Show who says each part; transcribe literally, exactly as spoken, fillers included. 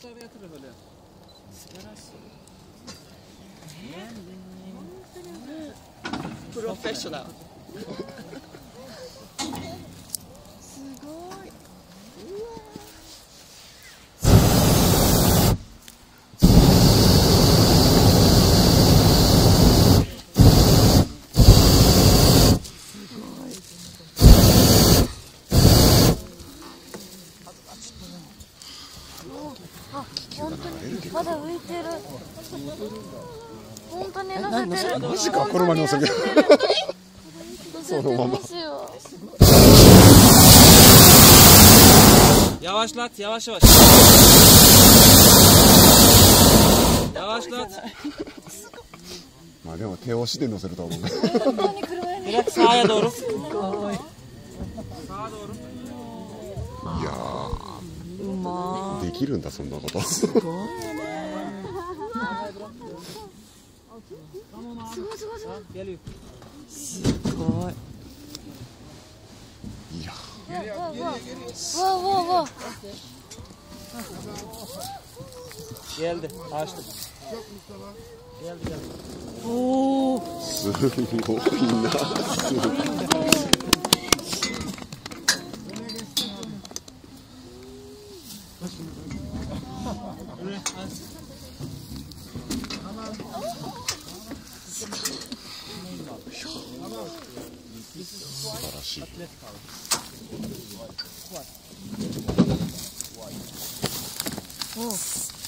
Speaker 1: プロフェッショナル。
Speaker 2: すごい。あ、本当にまだ浮いてる。本当に乗せてる。
Speaker 3: マジか、このまま乗せてる。
Speaker 2: そのまま。
Speaker 4: Yavaşlat, yavaş yavaş. Yavaşlat.
Speaker 3: まあでも手押しで乗せると思う。
Speaker 4: Biraz sağa doğru. Sağa doğru.
Speaker 3: いやー、できるんだそんなこと。
Speaker 2: すごいね。すごいすごいすごい。すごい。
Speaker 3: いや。
Speaker 2: わわわわ。
Speaker 4: Geldi, açtım. Geldi, geldi.
Speaker 2: Oo.
Speaker 3: すごいな。すごい。素晴らしい。
Speaker 2: お。